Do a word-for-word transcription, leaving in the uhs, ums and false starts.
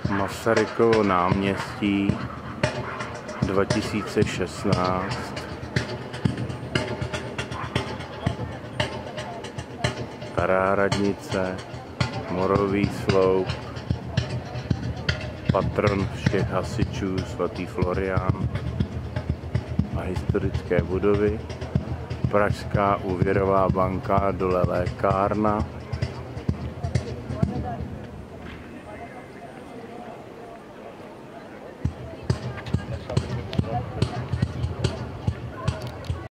Masarykovo náměstí dva tisíce šestnáct. Stará radnice, Morový sloup, patron všech hasičů svatý Florián a historické budovy. Pražská úvěrová banka, dole lékárna.